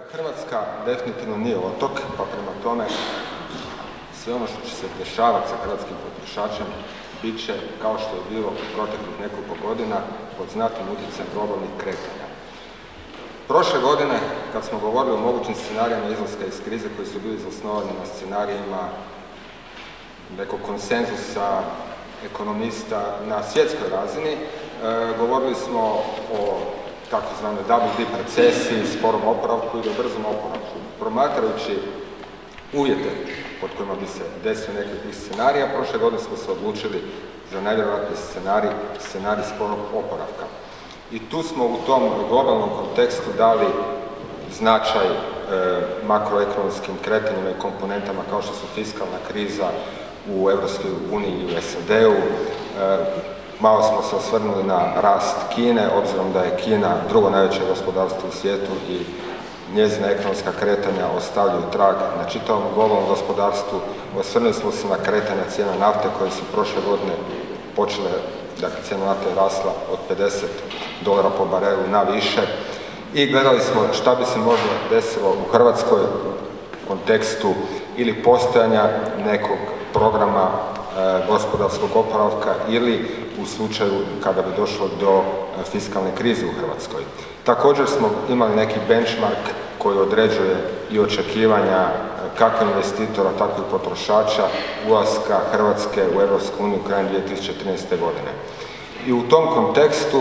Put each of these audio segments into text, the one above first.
Hrvatska definitivno nije otok, pa prema tome sve ono što će se dešavati sa hrvatskim potrošačem bit će, kao što je bilo u proteklih nekoliko godina, pod znatnim utjecajem globalnih kretanja. Prošle godine, kad smo govorili o mogućim scenarijima izlaska iz krize koji su bili zasnovani na scenarijima nekog konsenzusa ekonomista na svjetskoj razini, govorili smo o takozvanoj double dip recesiji, sporom oporavku ili brzom oporavku. Promatrajući uvjete pod kojima bi se desio neki tih scenarija, prošle godine smo se odlučili za najvjerojatniji scenarij sporog oporavka. I tu smo u tom globalnom kontekstu dali značaj makroekonomskim kretanjima i komponentama kao što su fiskalna kriza u Europskoj uniji i u SAD-u. Malo smo se osvrnuli na rast Kine, obzirom da je Kina drugo najveće gospodarstvo u svijetu i njezina ekonomska kretanja ostavljaju trag na čitavom globalnom gospodarstvu. Osvrnuli smo se na kretanja cijena nafte koje su prošle godine počele, dakle cijena nafte je rasla od $50 po barelu na više. I gledali smo šta bi se možda desilo u Hrvatskoj u kontekstu ili postojanja nekog programa gospodarskog oporavka ili u slučaju kada bi došlo do fiskalne krize u Hrvatskoj. Također smo imali neki benchmark koji određuje i očekivanja kako investitora, tako i potrošača ulaska Hrvatske u Europsku uniju krajem 2013. godine. I u tom kontekstu,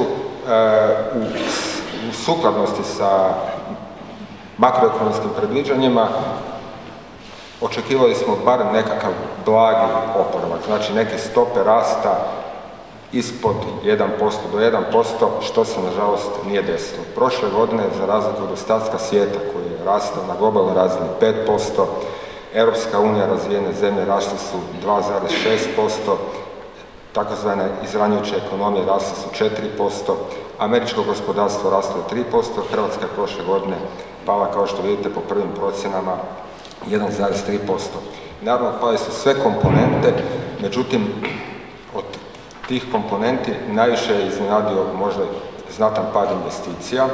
u sukladnosti sa makroekonomskim predviđanjima, očekivali smo barem nekakav blagi oporavak, znači neke stope rasta ispod 1% do 1%, što se nažalost nije desilo. Prošle godine, za razliku od ostatka svijeta koji je rastao na globalnoj razini 5%, Europska unija, razvijene zemlje rasle su 2,6%, takozvane izranjujuće ekonomije rasle su 4%, američko gospodarstvo raslo je 3%, Hrvatska je prošle godine pala, kao što vidite po prvim procjenama, 1,3%. Naravno, pale su sve komponente, međutim, od tih komponenti najviše je iznenadio možda znatan pad investicija.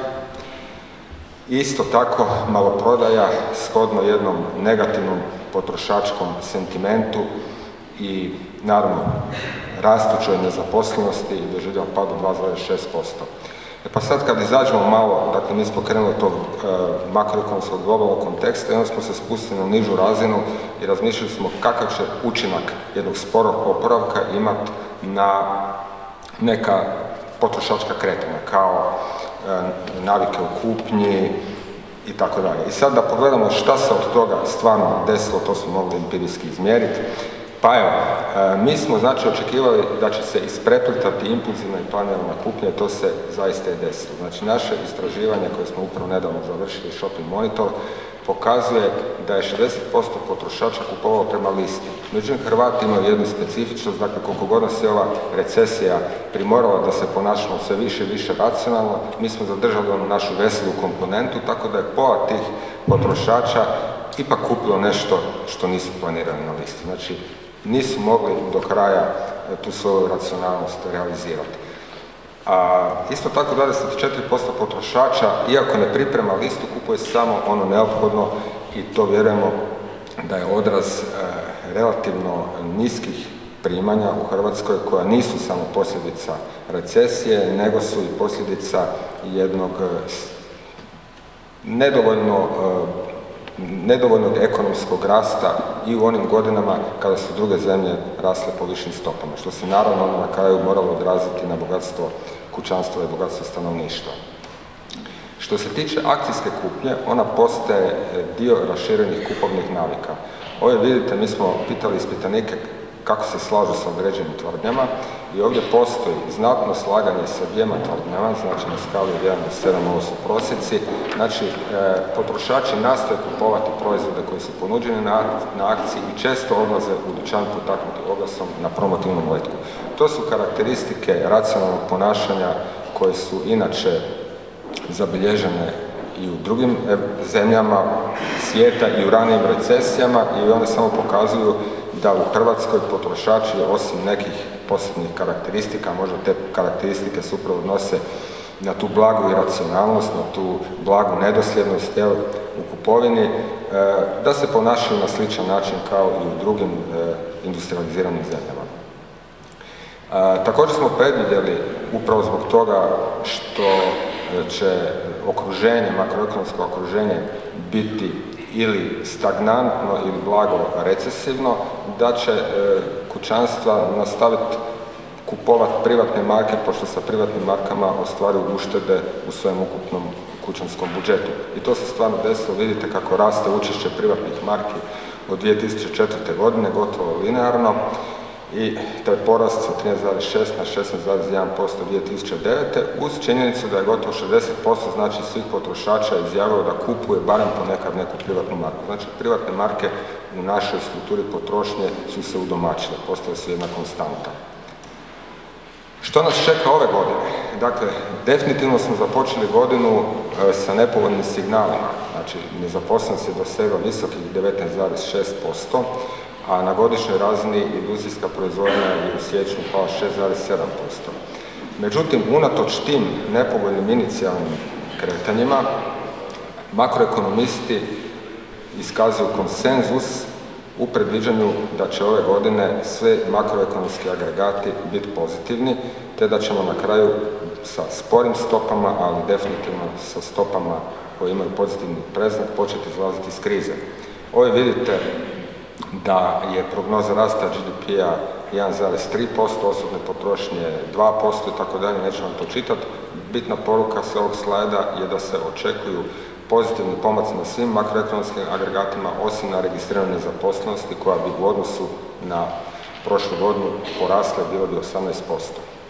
Isto tako, maloprodaja shodno jednom negativnom potrošačkom sentimentu i naravno rastućoj nezaposlenosti i doživljava pad od 2,6%. Pa sad kad izađemo malo, dakle mi smo krenuli od tog makroekonomskog globalnog konteksta i onda smo se spustili na nižu razinu i razmišljali smo kakav će učinak jednog sporog oporavka imati na neka potrošačka kretanja, kao navike u kupnji i tako dalje. I sad da pogledamo šta se od toga stvarno desilo, to smo mogli empirijski izmjeriti. Pa evo, mi smo znači očekivali da će se ispreplitati impulzivna i planirana kupnja i to se zaista je desilo. Znači naše istraživanje koje smo upravo nedavno završili, Shopping Monitor, pokazuje da je 60% potrošača kupovalo prema listi. Međutim, Hrvati imaju jednu specifičnost, dakle koliko god nas je ova recesija primorala da se ponašamo sve više i više racionalno, mi smo zadržali onu našu veselu komponentu, tako da je pola tih potrošača ipak kupilo nešto što nisu planirali na listi. Znači, nisu mogli do kraja tu svoju racionalnost realizirati. A isto tako 24% potrošača, iako ne priprema listu, kupuje samo ono neophodno i to vjerujemo da je odraz relativno niskih primanja u Hrvatskoj koja nisu samo posljedica recesije, nego su i posljedica jednog nedovoljnog ekonomskog rasta i u onim godinama kada su druge zemlje rasle po višim stopama, što se naravno na kraju moralo odraziti na bogatstvo kućanstva i bogatstvo stanovništva. Što se tiče akcijske kupnje, ona postaje dio raširenih kupovnih navika. Ovdje vidite, mi smo pitali ispitanike kako se slažu sa određenim tvrdnjama i ovdje postoji znatno slaganje sa dvijema tvrdnjama, znači na skali od 1 do 7 ovo su prosjeci. Znači, potrošači nastoje kupovati proizvode koji su ponuđeni na akciji i često odlaze u dućan potaknuti oglasom na promotivnom letku. To su karakteristike racionalnog ponašanja koje su inače zabilježene i u drugim zemljama svijeta i u ranijim recesijama i one samo pokazuju da u Hrvatskoj potrošači, osim nekih posebnih karakteristika, možda te karakteristike se upravo odnose na tu blagu iracionalnost, na tu blagu nedosljednost u kupovini, da se ponašaju na sličan način kao i u drugim industrializiranim zemljama. Također smo predvidjeli, upravo zbog toga što će okruženje, makroekonomsko okruženje biti ili stagnantno ili blago recesivno, da će kućanstva nastaviti kupovati privatne marke, pošto sa privatnim markama ostvaruju uštede u svojem ukupnom kućanskom budžetu. I to se stvarno desilo, vidite kako raste učešće privatnih marki od 2004. godine, gotovo linearno, i taj porast sa 13,6 na 16,1% 2009. uz činjenicu da je gotovo 60% znači svih potrošača izjavilo da kupuje barem ponekad neku privatnu marku. Znači privatne marke u našoj strukturi potrošnje su se udomaćile, postale su jedna konstanta. Što nas čeka ove godine? Dakle, definitivno smo započeli godinu sa nepovoljnim signalima. Znači, nezaposlenost je dosegla visokih 19,6%, a na godišnjoj razini industrijska proizvodnja je u siječnju pala 6,7%. Međutim, unatoč tim nepovoljnim inicijalnim kretanjima, makroekonomisti iskazuju konsenzus u predviđanju da će ove godine sve makroekonomski agregati biti pozitivni, te da ćemo na kraju sa sporim stopama, ali definitivno sa stopama koje imaju pozitivni predznak, početi izlaziti iz krize. Ovdje vidite da je prognoza rasta GDP-a 1,3%, osobne potrošnje 2% i tako dalje, neću vam to čitati. Bitna poruka s ovog slajda je da se očekuju pozitivni pomaci na svim makroekonomskim agregatima, osim na registriranoj nezaposlenosti koja bi u odnosu na prošlu godinu porasla i bila bi 18%.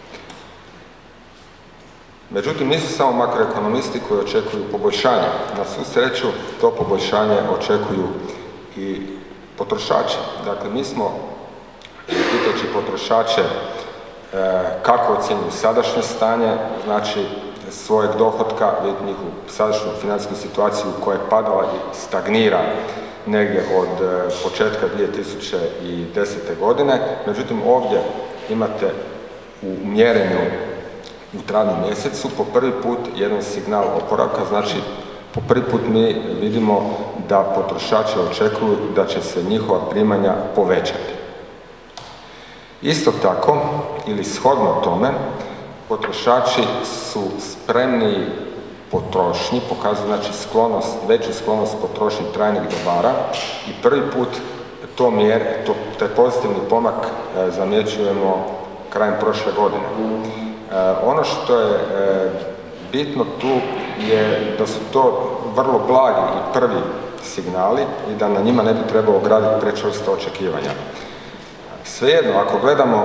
Međutim, nisu samo makroekonomisti koji očekuju poboljšanje. Na svu sreću to poboljšanje očekuju i potrošači. Dakle, mi smo, pitajući potrošače kako ocjenjuju sadašnje stanje, znači svojeg dohotka, vidjeti njihovu sadašnju financijsku situaciju koja je padala i stagnira negdje od početka 2010. godine. Međutim, ovdje imate u mjerenju u travnju mjesecu po prvi put jedan signal oporavka, znači po prvi put mi vidimo da potrošači očekuju da će se njihova primanja povećati. Isto tako, ili shodno tome, potrošači su spremni potrošnji, pokazuju znači veću sklonost potrošnji trajnih dobara i prvi put taj pozitivni pomak zamjećujemo krajem prošle godine. Ono što je bitno tu je da su to vrlo blagi i prvi signali i da na njima ne bi trebalo graditi prečvrsta očekivanja. Svejedno, ako gledamo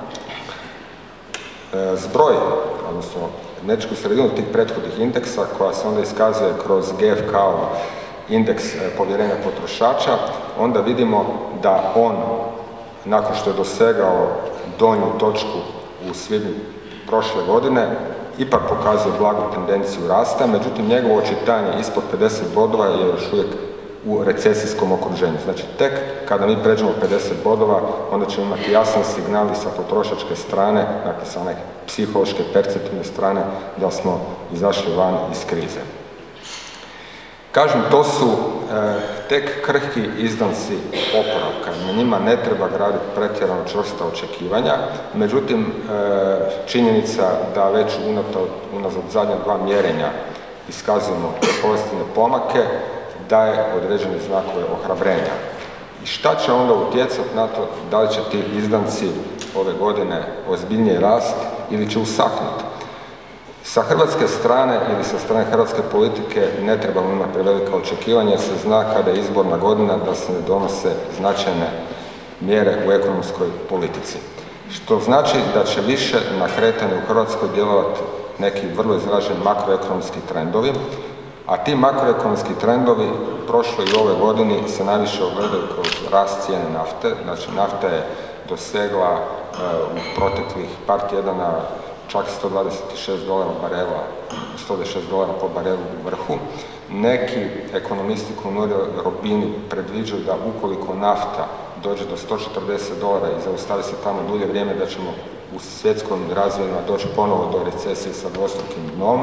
zbroj, odnosno nečiku sredinu tih prethodnih indeksa koja se onda iskazuje kroz GfK indeks povjerenja potrošača, onda vidimo da on, nakon što je dosegao donju točku u svibnju prošle godine, ipak pokazuje blagu tendenciju rasta, međutim njegovo očitanje ispod 50 bodova je još uvijek u recesijskom okruženju. Znači tek kada mi pređemo 50 bodova, onda ćemo imati jasan signal i sa potrošačke strane, dakle sa one psihološke, perceptivne strane, da smo izašli van iz krize. Kažem, to su tek krhki izdanci oporavka. Na njima ne treba graditi pretjerano čvrsta očekivanja, međutim, činjenica da već unazad zadnja dva mjerenja iskazujemo te pozitivne pomake, daje određene znakove ohrabrenja. I šta će onda utjecati na to da li će ti izdanci ove godine ozbiljnije rasti ili će usahnuti? Sa hrvatske strane ili sa strane hrvatske politike ne trebamo imati prevelika očekivanja jer se zna kada je izborna godina da se ne donose značajne mjere u ekonomskoj politici. Što znači da će više na kretanje u Hrvatskoj djelovati neki vrlo izraženi makroekonomski trendovi, a ti makroekonomski trendovi u prošloj i ove godini se najviše ogledaju kroz rast cijene nafte. Znači nafta je dosegla u proteklih par tjedana čak $126 barela, $126 po barelu u vrhu. Neki ekonomisti koji nude Robini predviđaju da ukoliko nafta dođe do $140 i zaustavi se tamo dulje vrijeme, da ćemo u svjetskom razvojima doći ponovo do recesije sa dvostrukim dnom.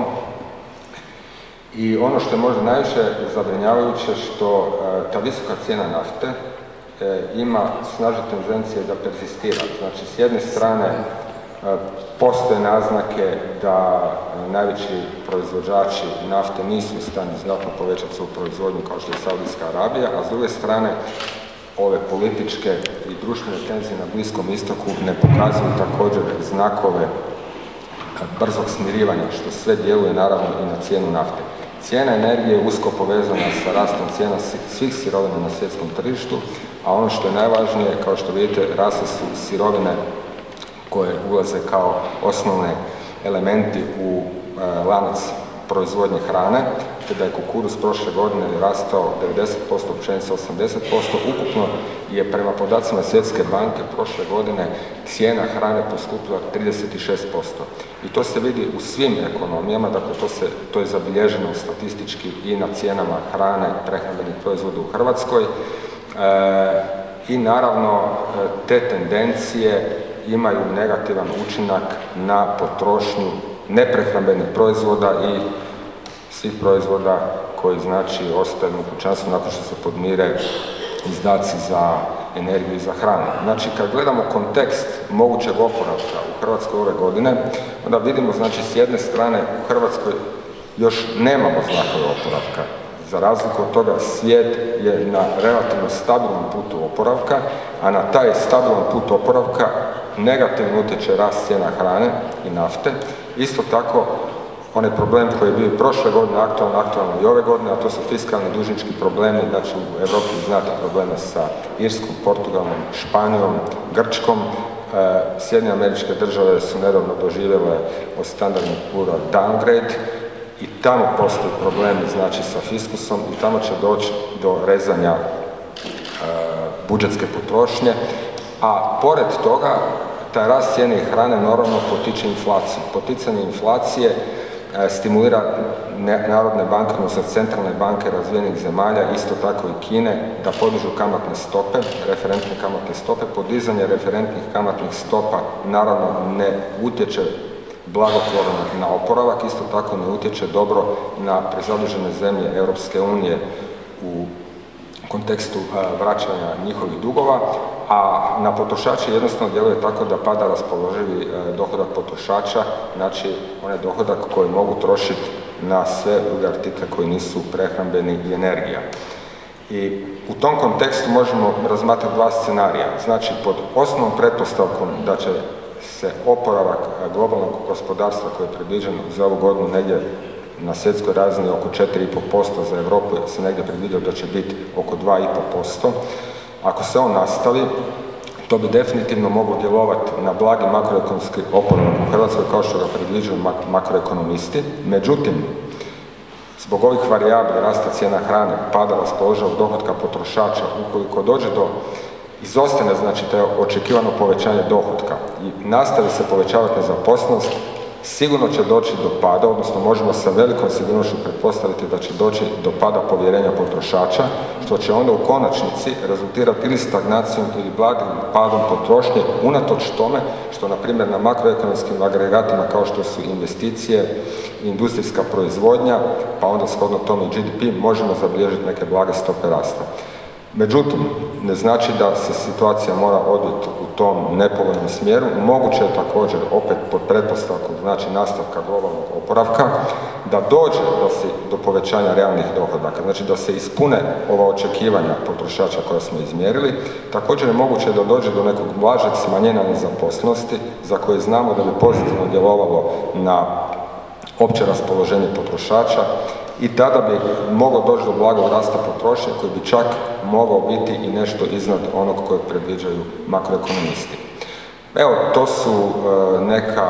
I ono što je možda najviše zabrinjavajuće što ta visoka cijena nafte ima snažne tendencije da perzistira. Znači, s jedne strane postoje naznake da najveći proizvođači nafte nisu u stanju znatno povećati svoju proizvodnju kao što je Saudijska Arabija, a s druge strane ove političke i društvene tenzije na Bliskom istoku ne pokazuju također znakove brzog smirivanja, što sve djeluje naravno i na cijenu nafte. Cijena energije je usko povezana sa rastom cijena svih sirovina na svjetskom tržištu, a ono što je najvažnije, kao što vidite, rasle su sirovine koje ulaze kao osnovne elementi u lanac proizvodnje hrane, te da je kukuruz prošle godine rastao 90%, pšenica 80%, ukupno je prema podacima Svjetske banke prošle godine cijena hrane poskupila 36%. I to se vidi u svim ekonomijama, dakle to je zabilježeno statistički i na cijenama hrane, prehrambenih proizvoda u Hrvatskoj. I naravno te tendencije imaju negativan učinak na potrošnju neprehrambenih proizvoda i svih proizvoda koji znači ostaju u kućanstvu nakon što se podmire izdaci za energiju i za hranu. Znači, kad gledamo kontekst mogućeg oporavka u Hrvatskoj ove godine, onda vidimo, znači, s jedne strane u Hrvatskoj još nemamo znakove oporavka. Za razliku od toga, svijet je na relativno stabilnom putu oporavka, a na taj stabilan put oporavka negativno utječe rast cijena hrane i nafte. Isto tako, onaj problem koji je bio i prošle godine aktualno i ove godine, a to su fiskalni dužnički problemi, znači u Europi znate probleme sa Irskom, Portugalom, Španijom, Grčkom. Sjedinjene Američke Države su nedavno doživjele od Standard & Poor's downgrade i tamo postoje problemi, znači, sa fiskusom i tamo će doći do rezanja budžetske potrošnje, a pored toga taj rast cijene hrane normalno potiče inflaciju. Poticanje inflacije stimulira narodne banke, odnosno centralne banke razvijenih zemalja, isto tako i Kine, da podižu kamatne stope, referentne kamatne stope. Podizanje referentnih kamatnih stopa naravno ne utječe blagotvorno na oporavak, isto tako ne utječe dobro na prezadužene zemlje Europske unije u kontekstu vraćanja njihovih dugova, a na potrošače jednostavno djeluje tako da pada raspoloživi dohodak potrošača, znači onaj dohodak koji mogu trošiti na sve druge artikle koji nisu prehrambeni i energija. I u tom kontekstu možemo razmatrati dva scenarija. Znači, pod osnovnom pretpostavkom da će se oporavak globalnog gospodarstva koji je predviđen za ovu godinu negdje na svjetskoj razini oko 4,5%, za Europu se negdje predvidio da će biti oko 2,5%. Ako se on nastavi, to bi definitivno moglo djelovati na blagi makroekonomski oporavak u Hrvatskoj kao što ga predviđaju makroekonomisti. Međutim, zbog ovih varijabli rasta cijena hrane, pada raspoloživog dohotka potrošača, ukoliko dođe do izostane, znači, to je očekivano povećanje dohotka i nastavi se povećavati nezaposlenost, sigurno će doći do pada, odnosno možemo sa velikom sigurnošću pretpostaviti da će doći do pada povjerenja potrošača, što će onda u konačnici rezultirati ili stagnacijom ili blagim padom potrošnje, unatoč tome što, na primjer, na makroekonomskim agregatima kao što su investicije, industrijska proizvodnja, pa onda shodno tome i GDP, možemo zabilježiti neke blage stope rasta. Međutim, ne znači da se situacija mora odviti u tom nepovoljnom smjeru. Moguće je također, opet pod pretpostavkom, znači nastavka globalnog oporavka, da dođe do povećanja realnih dohodaka, znači da se ispune ova očekivanja potrošača koja smo izmjerili. Također je moguće da dođe do nekog blažeg smanjenja nezaposlenosti, za koje znamo da bi pozitivno djelovalo na opće raspoloženje potrošača, i tada bi moglo doći do blagog rasta potrošnje koji bi čak mogao biti i nešto iznad onog kojeg predviđaju makroekonomisti. Evo, to su neka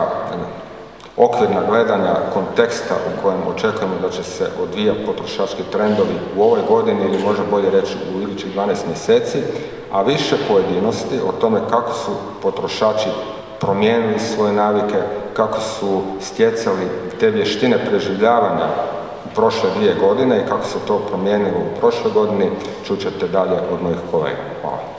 okvirna gledanja konteksta u kojem očekujemo da će se odvijati potrošački trendovi u ovoj godini, ili može bolje reći u idućih 12 mjeseci, a više pojedinosti o tome kako su potrošači promijenili svoje navike, kako su stjecali te vještine preživljavanja u prošle 2 godine i kako se to promijenilo u prošloj godini, čućete dalje od mojih kolega. Hvala.